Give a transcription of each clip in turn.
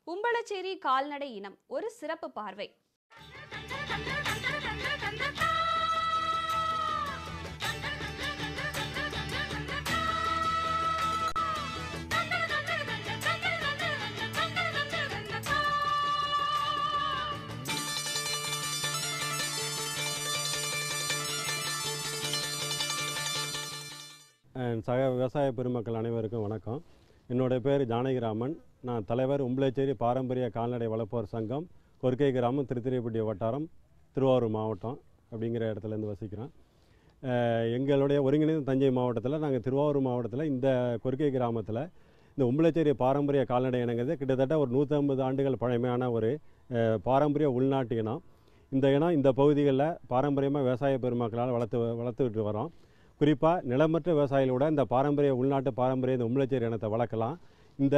உம்பளச்சேரி கால்நடை இனம் ஒரு சிறப்பு பார்வை. சக விவசாய பெருமக்கள் அனைவருக்கும் வணக்கம். என்னுடைய பேர் ஜானகிராமன். நான் தலைவர் உம்பளச்சேரி பாரம்பரிய கால்நடை வளர்ப்போர் சங்கம், கொர்க்கை கிராமம், திருத்துறைப்பூண்டி வட்டாரம், திருவாரூர் மாவட்டம் அப்படிங்கிற இடத்துலேருந்து வசிக்கிறேன். எங்களுடைய ஒருங்கிணைந்த தஞ்சை மாவட்டத்தில், நாங்கள் திருவாரூர் மாவட்டத்தில் இந்த கொர்க்கை கிராமத்தில் இந்த உம்பளச்சேரி பாரம்பரிய கால்நடை இனங்கிறது கிட்டத்தட்ட ஒரு 150 ஆண்டுகள் பழமையான ஒரு பாரம்பரிய உள்நாட்டு இனம். இந்த இனம் இந்த பகுதிகளில் பாரம்பரியமாக விவசாய பெருமக்களால் வளர்த்துக்கிட்டு வரோம். குறிப்பாக நிலமற்ற விவசாயிகளோட இந்த பாரம்பரிய உள்நாட்டு பாரம்பரிய இந்த உம்பளச்சேரி இனத்தை வளர்க்கலாம். இந்த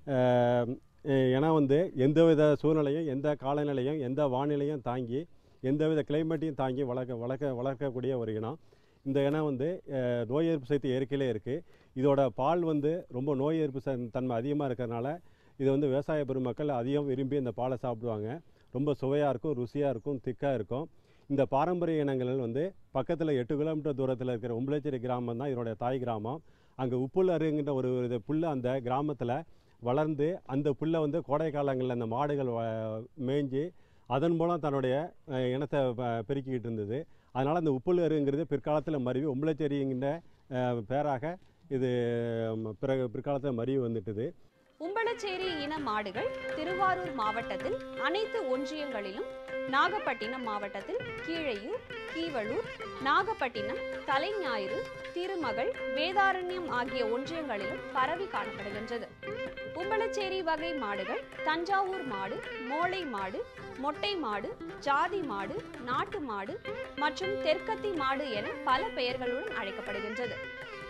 இனம் எந்தவித சூழ்நிலையும், எந்த காலநிலையும், எந்த வானிலையும் தாங்கி, எந்தவித கிளைமேட்டையும் தாங்கி வளர்க்கக்கூடிய ஒரு இனம். இந்த இனம் நோய் எதிர்ப்பு சக்தி இயற்கையிலே இருக்குது. இதோட பால் ரொம்ப நோய் எதிர்ப்பு தன்மை அதிகமாக இருக்கிறதுனால இது விவசாய பெருமக்கள் அதிகம் விரும்பி இந்த பாலை சாப்பிடுவாங்க. ரொம்ப சுவையாக இருக்கும், ருசியாக இருக்கும், திக்காக இருக்கும். இந்த பாரம்பரிய இனங்கள் பக்கத்தில் 8 கிலோமீட்டர் தூரத்தில் இருக்கிற உம்பளச்சேரி கிராமம் தான் இதனுடைய தாய் கிராமம். அங்கே உப்புல் அருங்கிற ஒரு புல் அந்த கிராமத்தில் வளர்ந்து, அந்த புல்லை கோடை காலங்களில் அந்த மாடுகள் மேய்ஞ்சி அதன் மூலம் தன்னுடைய இனத்தை பெருக்கிக்கிட்டு இருந்தது. அதனால் அந்த உப்புல் அருங்கிறது பிற்காலத்தில் மருவி உம்பளச்சேரிங்கிற பேராக இது பிற்காலத்தில் மருவி வந்துட்டுது. உம்பளச்சேரி இன மாடுகள் திருவாரூர் மாவட்டத்தில் அனைத்து ஒன்றியங்களிலும், நாகப்பட்டினம் மாவட்டத்தில் கீழையூர், கீவளூர், நாகப்பட்டினம், தலைஞாயிறு, திருமகள், வேதாரண்யம் ஆகிய ஒன்றியங்களிலும் பரவி காணப்படுகின்றது. உம்பளச்சேரி வகை மாடுகள் தஞ்சாவூர் மாடு, மோளை மாடு, மொட்டை மாடு, ஜாதி மாடு, நாட்டு மாடு மற்றும் தெற்கத்தி மாடு என பல பெயர்களுடன் அழைக்கப்படுகின்றது.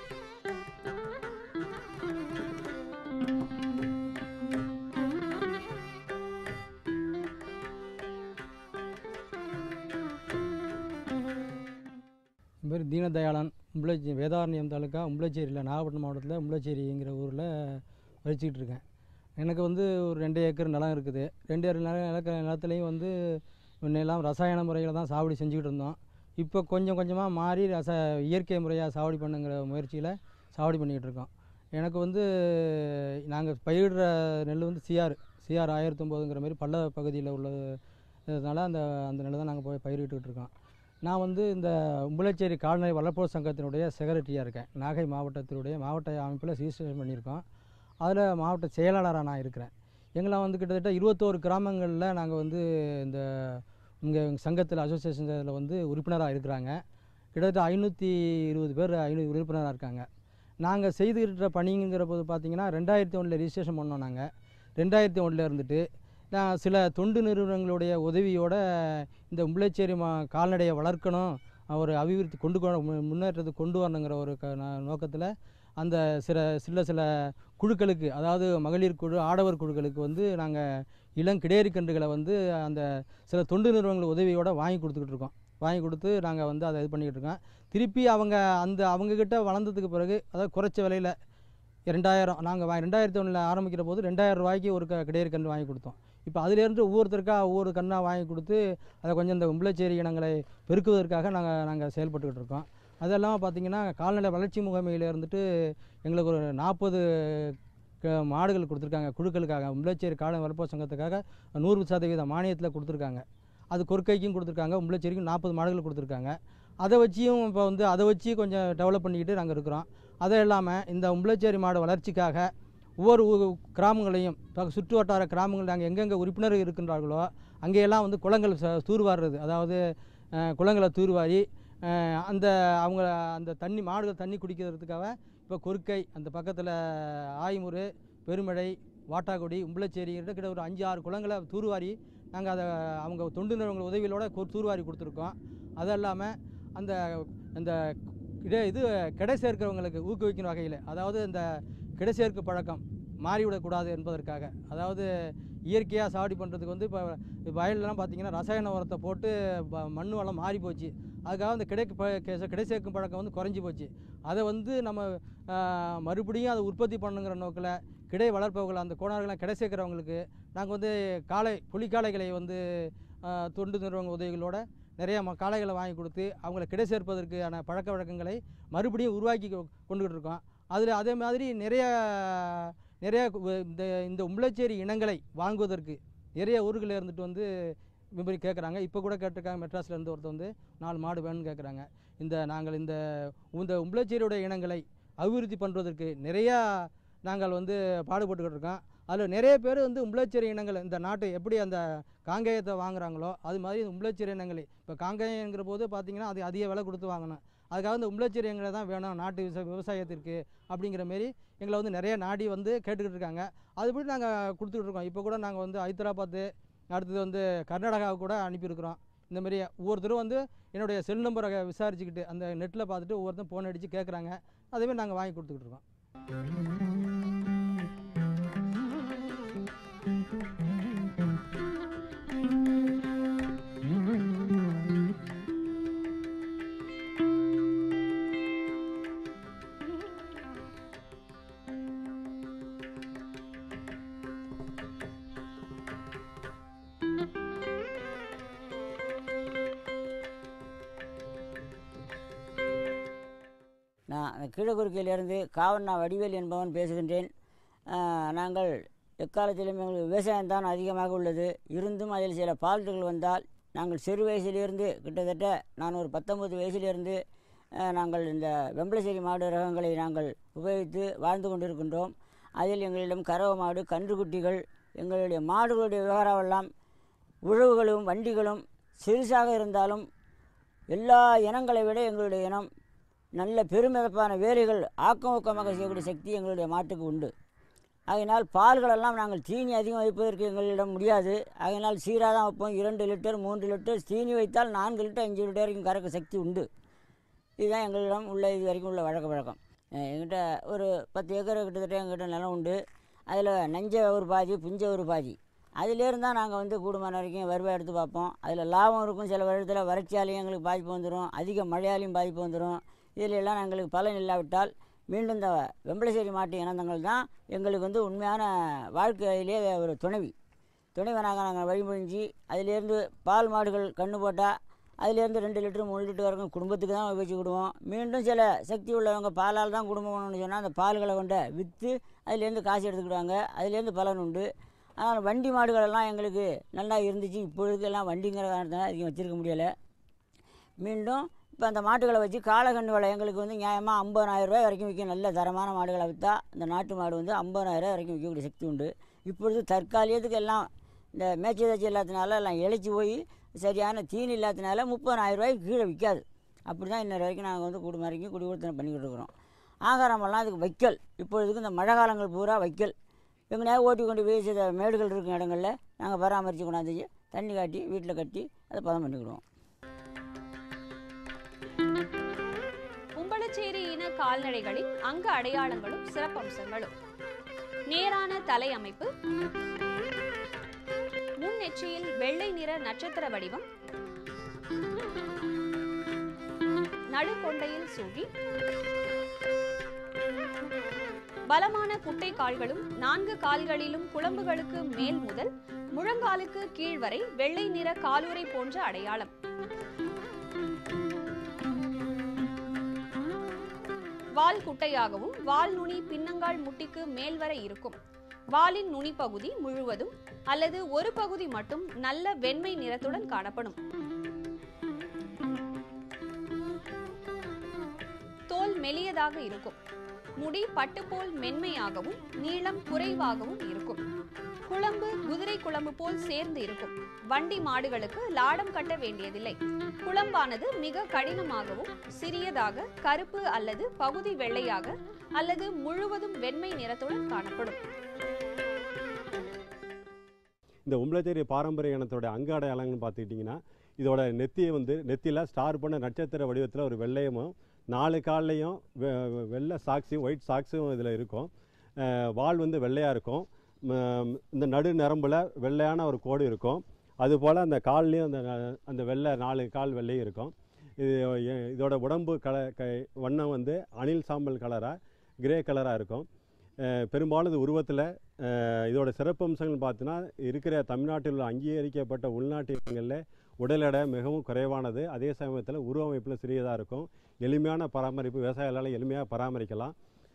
பேர் தீனதயாளன். வேதாரண்யம் தாலுக்கா உம்பளச்சேரியில், நாகப்பட்டினம் மாவட்டத்தில் உம்பளச்சேரிங்கிற ஊரில் வசிச்சுக்கிட்டு இருக்கேன். எனக்கு ஒரு 2 ஏக்கர் நிலம் இருக்குது. 2 ஏக்கர் நிலத்துலேயும் முன்னெல்லாம் ரசாயன முறையில் தான் சாவடி செஞ்சுக்கிட்டு இருந்தோம். இப்போ கொஞ்சம் கொஞ்சமாக மாறி இயற்கை முறையாக சாவடி பண்ணுங்கிற முயற்சியில் சாவடி பண்ணிக்கிட்டு இருக்கோம். எனக்கு நாங்கள் பயிரிடுற நெல் சிஆர் 1009ங்கிற மாதிரி பள்ள பகுதியில் உள்ளதுனால அந்த நெல் தான் நாங்கள் போய் பயிரிட்டுக்கிட்டு இருக்கோம். நான் இந்த உம்பளச்சேரி கால்நடை வளர்ப்போர் சங்கத்தினுடைய செக்ரட்டரியாக இருக்கேன். நாகை மாவட்டத்தினுடைய மாவட்ட அமைப்பில் ரிஜிஸ்ட்ரேஷன் பண்ணியிருக்கோம். அதில் மாவட்ட செயலாளராக நான் இருக்கிறேன். எங்களை கிட்டத்தட்ட 21 கிராமங்களில் நாங்கள் இந்த இங்கே சங்கத்தில், அசோசியேஷனில் உறுப்பினராக இருக்கிறாங்க. கிட்டத்தட்ட 520 பேர் உறுப்பினராக இருக்காங்க. நாங்கள் செய்துக்கிட்ட பணிங்கிற போது பார்த்திங்கன்னா 2001 ரிஜிஸ்ட்ரேஷன் பண்ணோம். நாங்கள் 2001 இருந்துட்டு நான் சில தொண்டு நிறுவனங்களுடைய உதவியோடு இந்த உம்பளச்சேரி கால்நடையை வளர்க்கணும், ஒரு அபிவிருத்தி முன்னேற்றத்துக்கு கொண்டு வரணுங்கிற ஒரு நோக்கத்தில் அந்த சில குழுக்களுக்கு, அதாவது மகளிர் குழு, ஆடவர் குழுக்களுக்கு நாங்கள் இளங்கிடேரி கன்றுகளை அந்த சில தொண்டு நிறுவனங்கள் உதவியோடு வாங்கி கொடுத்துக்கிட்டு இருக்கோம். வாங்கி கொடுத்து நாங்கள் அதை இது பண்ணிக்கிட்டு இருக்கோம். திருப்பி அவங்கக்கிட்ட வளர்ந்ததுக்கு பிறகு, அதாவது குறைச்ச விலையில் 2000, நாங்கள் 2001 ஆரம்பிக்கிற போது 2000 ரூபாய்க்கு ஒரு கிடேரி கன்று வாங்கி கொடுத்தோம். இப்போ அதிலேருந்து ஒவ்வொரு கண்ணாக வாங்கி கொடுத்து அதை கொஞ்சம் இந்த உம்பளச்சேரி இனங்களை பெருக்குவதற்காக நாங்கள் செயல்பட்டுக்கிட்டு இருக்கோம். அதெல்லாம் பார்த்திங்கன்னா கால்நடை வளர்ச்சி முகமையில் எங்களுக்கு ஒரு 40 மாடுகள் கொடுத்துருக்காங்க குழுக்களுக்காக. உம்பளச்சேரி கால்நடை வளர்ப்போர் சங்கத்துக்காக 100% மானியத்தில் கொடுத்துருக்காங்க. அது கொர்க்கைக்கும் கொடுத்துருக்காங்க, உம்பளச்சேரிக்கும் 40 மாடுகள் கொடுத்துருக்காங்க. அதை வச்சியும் இப்போ அதை வச்சு கொஞ்சம் டெவலப் பண்ணிக்கிட்டு நாங்கள் இருக்கிறோம். அதை இல்லாமல் இந்த உம்பளச்சேரி மாடு வளர்ச்சிக்காக ஒவ்வொரு கிராமங்களையும், சுற்று வட்டார கிராமங்கள் நாங்கள் எங்கெங்கே உறுப்பினர் இருக்கின்றார்களோ அங்கேயெல்லாம் குளங்கள் தூர்வாடுறது, அதாவது குளங்களை தூர்வாரி அந்த தண்ணி, மாடுகள் தண்ணி குடிக்கிறதுக்காக இப்போ கொர்க்கை, அந்த பக்கத்தில் ஆய்மூர், பெருமழை, வாட்டாக்குடி, உம்பளச்சேரி கிட்ட ஒரு 5-6 குளங்களை தூர்வாரி நாங்கள் அதை அவங்க தொண்டு நிறுவனங்கள் உதவியோடு தூர்வாரி கொடுத்துருக்கோம். அது இல்லாமல் அந்த கிடை சேர்க்கிறவங்களுக்கு ஊக்குவிக்கும் வகையில், அதாவது இந்த கிடை சேர்க்கு பழக்கம் மாறிவிடக்கூடாது என்பதற்காக, அதாவது இயற்கையாக சாவடி பண்ணுறதுக்கு இப்போ வயல்லலாம் பார்த்திங்கன்னா ரசாயன உரத்தை போட்டு மண் வளம் மாறி போச்சு. அதுக்காக அந்த கிடை சேர்க்கும் பழக்கம் குறைஞ்சி போச்சு. அதை நம்ம மறுபடியும் அதை உற்பத்தி பண்ணுங்கிற நோக்கில் கிடை வளர்ப்பவர்கள் அந்த கோணார்கள்லாம் கிடை சேர்க்குறவங்களுக்கு நாங்கள் வந்து புலிக்காளைகளை வந்து தொண்டு நிறுவன உதவிகளோட நிறைய காளைகளை வாங்கி கொடுத்து அவங்கள கிடை சேர்ப்பதற்கான பழக்க வழக்கங்களை மறுபடியும் உருவாக்கி கொண்டுகிட்டு இருக்கோம். அதில் அதே மாதிரி நிறைய இந்த உம்பளச்சேரி இனங்களை வாங்குவதற்கு நிறைய ஊர்களில் இருந்துட்டு வந்து விபரி கேட்குறாங்க. இப்போ கூட கேட்டிருக்காங்க, மெட்ராஸ்லேருந்து ஒருத்தர் வந்து 4 மாடு வேணும்னு கேட்குறாங்க. நாங்கள் இந்த உம்பளச்சேரியோட இனங்களை அபிவிருத்தி பண்ணுறதற்கு நிறையா நாங்கள் வந்து பாடுபட்டுக்கிட்டு இருக்கோம். அதில் நிறைய பேர் வந்து உம்பளச்சேரி இனங்கள் இந்த நாட்டு எப்படி அந்த காங்கேயத்தை வாங்குறாங்களோ அது மாதிரி உம்பளச்சேரி இனங்களை இப்போ காங்கேயங்கிற போது பார்த்திங்கன்னா அது அதிக விலை கொடுத்து வாங்கணும். அதுக்காக இந்த உம்பளச்சேரி இனங்களை தான் வேணும் நாட்டு விவசாயத்திற்கு அப்படிங்கிற மாரி எங்களை வந்து நிறைய நாடி வந்து கேட்டுக்கிட்டு இருக்காங்க. அதுபடி நாங்கள் கொடுத்துக்கிட்டு இருக்கோம். இப்போ கூட நாங்கள் வந்து ஹைதராபாத்து, அடுத்தது வந்து கர்நாடகாவுக்கு கூட அனுப்பியிருக்கிறோம். இந்த மாதிரி ஒவ்வொருத்தரும் வந்து என்னுடைய செல் நம்பரை விசாரிச்சுக்கிட்டு அந்த நெட்டில் பார்த்துட்டு ஒவ்வொருத்தரும் ஃபோன் அடித்து கேட்குறாங்க. அதேமாதிரி நாங்கள் வாங்கி கொடுத்துக்கிட்டு இருக்கோம். நான் கீழக்குறுக்கையிலிருந்து காவண்ணா வடிவேல் என்பவன் பேசுகின்றேன். நாங்கள் எக்காலத்திலும் எங்களுக்கு விவசாயம்தான் அதிகமாக உள்ளது. இருந்தும் அதில் சில பால்ட்டுகள் வந்தால் நாங்கள் சிறு வயசிலிருந்து கிட்டத்தட்ட நான் ஒரு 19 வயசிலிருந்து நாங்கள் இந்த வெம்பளச்சேரி மாடு ரகங்களை நாங்கள் உபயோகித்து வாழ்ந்து கொண்டிருக்கின்றோம். அதில் எங்களிடம் கறவை மாடு, கன்றுக்குட்டிகள், எங்களுடைய மாடுகளுடைய விவகாரமெல்லாம் உழவுகளும் வண்டிகளும் சிறுசாக இருந்தாலும் எல்லா இனங்களை விட எங்களுடைய இனம் நல்ல பெருமிதப்பான வேலைகள் ஆக்கமூக்கமாக செய்யக்கூடிய சக்தி எங்களுடைய மாட்டுக்கு உண்டு. ஆகையினால் பால்களெல்லாம் நாங்கள் தீனி அதிகம் வைப்பதற்கு எங்களிடம் முடியாது. ஆகையினால் சீராக தான் வைப்போம். 2 லிட்டர் 3 லிட்டர் தீனி வைத்தால் 4 லிட்டர் 5 லிட்டர் வரைக்கும் கறக்க சக்தி உண்டு. இதுதான் எங்களிடம் உள்ள இது வரைக்கும் உள்ள வழக்கம். எங்கிட்ட ஒரு 10 ஏக்கர் கிட்டத்தட்ட எங்கிட்ட நிலம் உண்டு. அதில் நஞ்சை ஒரு பாதி, புஞ்சை ஒரு பாதி. அதிலேருந்து தான் நாங்கள் வந்து கூடுமான வரைக்கும் வருவாய் எடுத்து பார்ப்போம். அதில் லாபம் இருக்கும். சில வருடத்தில் வறட்சியாலையும் எங்களுக்கு பாதிப்பு வந்துடும், அதிக மழையாலையும் பாதிப்பு வந்துடும். இதில் எல்லாம் எங்களுக்கு பலன் இல்லாவிட்டால் மீண்டும் இந்த வெம்பளச்சேரி மாட்டு இனந்தங்கள் தான் எங்களுக்கு வந்து உண்மையான வாழ்க்கையிலே ஒரு துணைவனாக நாங்கள் வழிமொழிஞ்சு அதிலேருந்து பால் மாடுகள் கன்று போட்டால் அதிலேருந்து 2 லிட்டர் 3 லிட்டர் வரைக்கும் குடும்பத்துக்கு தான் வச்சுக்கிடுவோம். மீண்டும் சில சக்தி உள்ளவங்க பாலால் தான் குடும்பம் பண்ணணும்னு சொன்னால் அந்த பால்களை கொண்டு விற்று அதிலேருந்து காசு எடுத்துக்கிடுவாங்க. அதிலேருந்து பலன் உண்டு. ஆனால் வண்டி மாடுகளெல்லாம் எங்களுக்கு நல்லா இருந்துச்சு. இப்பொழுதுக்கெல்லாம் வண்டிங்கிற காரணத்தினால அதிகம் வச்சுருக்க முடியலை. மீண்டும் இப்போ அந்த மாட்டுகளை வச்சு காலக்கன்று விலை எங்களுக்கு வந்து நியாயமாக 50,000 ரூபாய் வரைக்கும் விற்கும். நல்ல தரமான மாடுகளை விற்றா இந்த நாட்டு மாடு வந்து 50,000 ரூபாய் வரைக்கும் விற்கக்கூடிய சக்தி உண்டு. இப்பொழுது தற்காலிகத்துக்கு எல்லாம் இந்த மேய்ச்சல் இல்லாததுனால எல்லாம் இழைச்சி போய் சரியான தீனி இல்லாததுனால 30,000 ரூபாய்க்கு கீழே விற்காது. அப்படி தான் இன்னொரு வரைக்கும் நாங்கள் வந்து குடி வரைக்கும் குடிவர்த்தனை பண்ணிக்கிட்டு இருக்கிறோம். ஆகாரமெல்லாம் அதுக்கு வைக்கல். இப்பொழுதுக்கு இந்த மழை காலங்கள் பூரா வைக்கல். எங்கேயா ஓட்டி கொண்டு போய் சில மேடுகள் இருக்கும் இடங்களில் நாங்கள் பராமரித்து கொண்டாந்து தண்ணி காட்டி வீட்டில் கட்டி அதை பதம் பண்ணிக்கிடுவோம். உம்பளச்சேரி இன கால்நடைகளின் அங்க அடையாளங்களும் சிறப்பம்சங்களும்: நேரான தலை அமைப்பு, முன் நெற்றியில் வெள்ளை நிற நட்சத்திர வடிவம், நடுக்கொண்டையில் சூழி, பலமான குட்டை கால்களும் 4 கால்களிலும் குளம்புகளுக்கு மேல் முதல் முழங்காலுக்கு கீழ் வரை வெள்ளை நிற காலுறை போன்ற அடையாளம். வால் குட்டையாகவும் வால் நுனி பின்னங்கால் முட்டிக்கு மேல் வரை இருக்கும். வாலின் நுனி பகுதி முழுவதும் அல்லது ஒரு பகுதி மட்டும் நல்ல வெண்மை நிறத்துடன் காணப்படும். தோல் மெலியதாக இருக்கும். முடி பட்டு போல் மென்மையாகவும் நீளம் குறைவாகவும் இருக்கும். குளம்பு குதிரை குளம்பு போல் சேர்ந்து இருக்கும். வண்டி மாடுகளுக்கு லாடம் கட்ட வேண்டியதில்லை. குளம்பானது மிக கடினமாகவும் சிறியதாக கருப்பு அல்லது பகுதி வெள்ளையாக அல்லது முழுவதும் வெண்மை நிறத்துடன் காணப்படும். இந்த உம்பளச்சேரி பாரம்பரிய இனத்தோட அங்க அடையாளங்கள்னு பார்த்துக்கிட்டிங்கன்னா, இதோட நெத்தியை வந்து நெத்தியில் ஸ்டார் பண்ண நட்சத்திர வடிவத்தில் ஒரு வெள்ளையமும் 4 கால்லையும் வெள்ளை சாக்ஸும் ஒயிட் சாக்ஸும் இதில் இருக்கும். வால் வந்து வெள்ளையாக இருக்கும். இந்த நடு நரம்பில் வெள்ளையான ஒரு கோடு இருக்கும். அதுபோல் அந்த கால்லையும் அந்த வெள்ளை 4 கால் வெள்ளையும் இருக்கும். இதோட உடம்பு வண்ணம் வந்து அணில் சாம்பல் கலராக கிரே கலராக இருக்கும். பெரும்பாலும் இது உருவத்தில் இதோட சிறப்பம்சங்கள் பார்த்தீங்கன்னா இருக்கிற தமிழ்நாட்டில் உள்ள அங்கீகரிக்கப்பட்ட உள்நாட்டு இனங்களில் உடல் எடை மிகவும் குறைவானது. அதே சமயத்தில் உருவமைப்பில் சிறியதாக இருக்கும். எளிமையான பராமரிப்பு, விவசாயிகளால் எளிமையாக பராமரிக்கலாம்.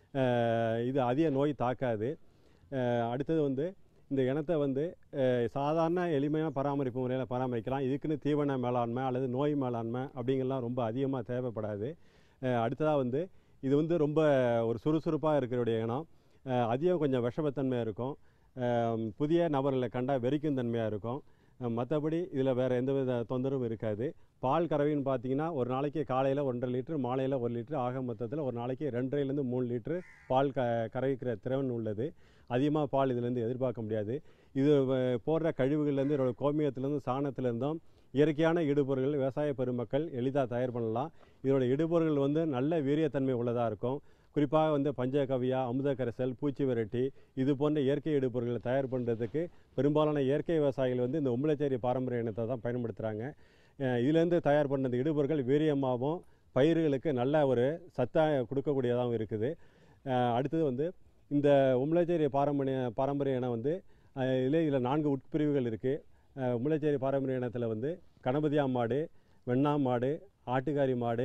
இது அதிக நோய் தாக்காது. அடுத்தது வந்து இந்த இனத்தை வந்து சாதாரண எளிமையான பராமரிப்பு முறையில் பராமரிக்கலாம். இதுக்குன்னு தீவன மேலாண்மை அல்லது நோய் மேலாண்மை அப்படிங்கலாம் ரொம்ப அதிகமாக தேவைப்படாது. அடுத்ததாக வந்து இது வந்து ரொம்ப ஒரு சுறுசுறுப்பாக இருக்கிற இனம். அதிகம் கொஞ்சம் விஷமத்தன்மையாக இருக்கும். புதிய நபர்களை கண்டால் வெறிக்கும் தன்மையாக இருக்கும். மற்றபடி இதில் வேறு எந்தவித தொந்தரவும் இருக்காது. பால் கறவைன்னு பார்த்தீங்கன்னா ஒரு நாளைக்கு காலையில் 1.5 லிட்டர், மாலையில் 1 லிட்டர், ஆக மொத்தத்தில் ஒரு நாளைக்கு 2.5லேருந்து 3 லிட்டரு பால் கறவைக்கிற திறன் உள்ளது. அதிகமாக பால் இதிலேருந்து எதிர்பார்க்க முடியாது. இது போடுற கழிவுகள்லேருந்து, இதோட கோமியத்துலேருந்து, சாணத்துலேருந்தும் இயற்கையான இடுபொருள்கள் விவசாய பெருமக்கள் எளிதாக தயார் பண்ணலாம். இதோட இடுபொருள்கள் வந்து நல்ல வீரியத்தன்மை உள்ளதாக இருக்கும். குறிப்பாக வந்து பஞ்சகவியா, அமுத கரைசல், பூச்சி விரட்டி இது போன்ற இயற்கை இடுபொருள்களை தயார் பண்ணுறதுக்கு பெரும்பாலான இயற்கை விவசாயிகள் வந்து இந்த உம்பளச்சேரி பாரம்பரிய இனத்தை தான் பயன்படுத்துகிறாங்க. இதிலேருந்து தயார் பண்ண இடுபொருட்கள் வீரியமாகவும் பயிர்களுக்கு நல்ல ஒரு சத்தாக கொடுக்கக்கூடியதாகவும் இருக்குது. அடுத்தது வந்து இந்த உம்பளச்சேரி பாரம்பரிய இனம் வந்து இதில் 4 உட்பிரிவுகள் இருக்குது. உம்பளச்சேரி பாரம்பரிய இனத்தில் வந்து கணபதியா மாடு, வெண்ணா மாடு, ஆட்டுக்காரி மாடு,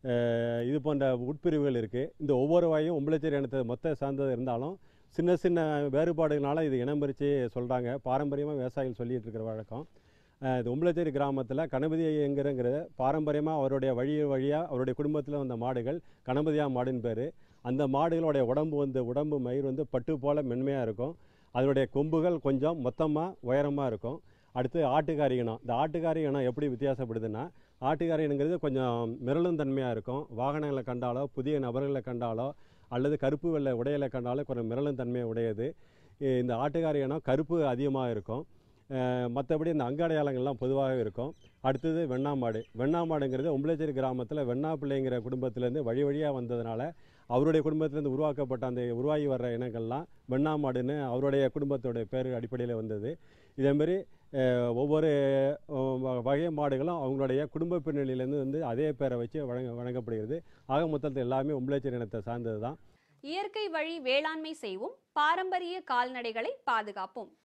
இது போன்ற உட்பிரிவுகள் இருக்குது. இந்த ஒவ்வொரு வகையும் உம்பளச்சேரி இனத்தை மொத்த சார்ந்தது இருந்தாலும் சின்ன சின்ன வேறுபாடுகளால் இது இனம் பிரித்து சொல்கிறாங்க. பாரம்பரியமாக விவசாயிகள் சொல்லிகிட்டு இருக்கிற வழக்கம். இது உம்பளச்சேரி கிராமத்தில் கணபதி ஐயங்கிறங்கிற பாரம்பரியமாக அவருடைய வழியாக அவருடைய குடும்பத்தில் வந்த மாடுகள் கணபதியா மாடுன்னு பேர். அந்த மாடுகளுடைய உடம்பு மயிர் வந்து பட்டு போல் மென்மையாக இருக்கும். அதனுடைய கொம்புகள் கொஞ்சம் மொத்தமாக உயரமாக இருக்கும். அடுத்து ஆட்டுக்காரி இனம். இந்த ஆட்டுக்காரி இனம் எப்படி வித்தியாசப்படுதுன்னா, ஆட்டுக்காரி இனங்கிறது கொஞ்சம் மிரளும் தன்மையாக இருக்கும். வாகனங்களை கண்டாலோ, புதிய நபர்களை கண்டாலோ, அல்லது கருப்பு வெள்ளை உடையலை கண்டாலோ கொஞ்சம் மிரளும் தன்மையை உடையது. இந்த ஆட்டுக்காரி இனம் கருப்பு அதிகமாக இருக்கும். மற்றபடி இந்த அங்கடையாளங்கள்லாம் பொதுவாக இருக்கும். அடுத்தது வெண்ணாமாடுங்கிறது உம்பளச்சேரி கிராமத்தில் வெண்ணா பிள்ளைங்கிற குடும்பத்திலேருந்து வழியாக வந்ததுனால அவருடைய குடும்பத்திலேருந்து உருவாக்கப்பட்ட அந்த உருவாகி வர்ற இனங்கள்லாம் வெண்ணாமாடுன்னு அவருடைய குடும்பத்தோடைய பேர் அடிப்படையில் வந்தது. இதேமாரி ஒவ்வொரு வகை மாடுகளும் அவங்களுடைய குடும்ப பின்னணியிலேருந்து வந்து அதே பேரை வச்சு வழங்கப்படுகிறது. ஆக மொத்தத்தில் எல்லாமே உம்பளச்சேரி இனத்தை சார்ந்தது தான். இயற்கை வழி வேளாண்மை செய்வோம், பாரம்பரிய கால்நடைகளை பாதுகாப்போம்.